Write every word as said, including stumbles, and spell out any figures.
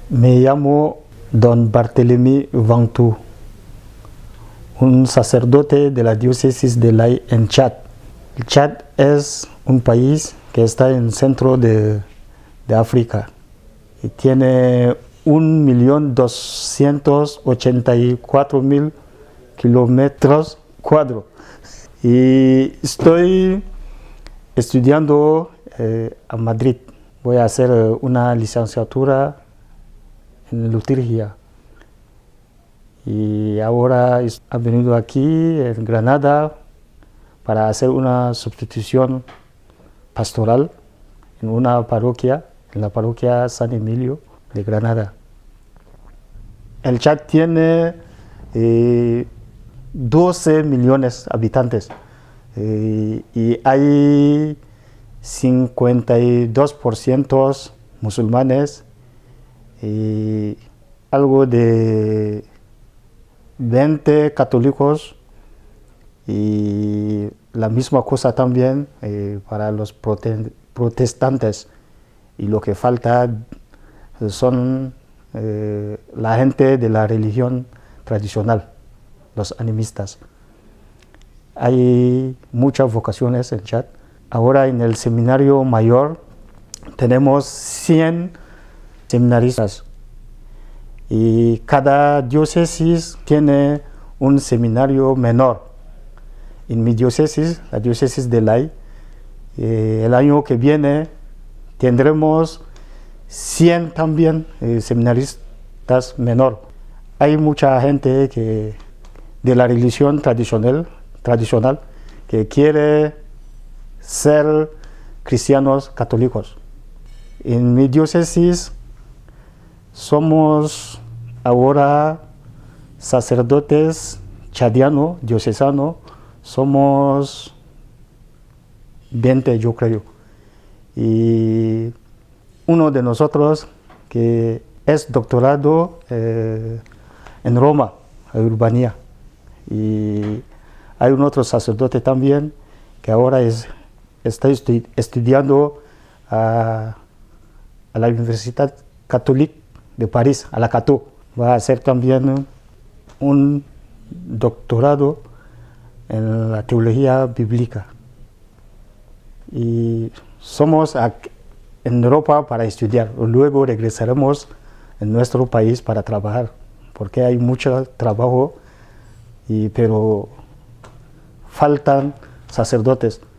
Me llamo Don Barthélemy Vantou, un sacerdote de la diócesis de Lai en Chad. El Chad es un país que está en el centro de, de África y tiene un millón doscientos ochenta y cuatro mil kilómetros cuadrados. Y estoy estudiando eh, a Madrid. Voy a hacer una licenciatura en liturgia. Y ahora he venido aquí en Granada para hacer una sustitución pastoral en una parroquia, en la parroquia San Emilio de Granada. El Chad tiene eh, doce millones de habitantes eh, y hay cincuenta y dos por ciento musulmanes y algo de veinte católicos y la misma cosa también eh, para los prote protestantes, y lo que falta son eh, la gente de la religión tradicional, los animistas. Hay muchas vocaciones en Chad. Ahora en el seminario mayor tenemos cien seminaristas y cada diócesis tiene un seminario menor. En mi diócesis, la diócesis de Lai, eh, el año que viene tendremos cien también eh, seminaristas menor. Hay mucha gente que, de la religión tradicional, tradicional que quiere ser cristianos católicos. En mi diócesis somos ahora sacerdotes chadianos, diocesanos, somos veinte, yo creo. Y uno de nosotros que es doctorado eh, en Roma, en Urbanía. Y hay un otro sacerdote también que ahora es, está estu estudiando a, a la Universidad Católica de París, a la Cato. Va a hacer también un doctorado en la teología bíblica. Y somos aquí en Europa para estudiar, luego regresaremos en nuestro país para trabajar, porque hay mucho trabajo, y, pero faltan sacerdotes.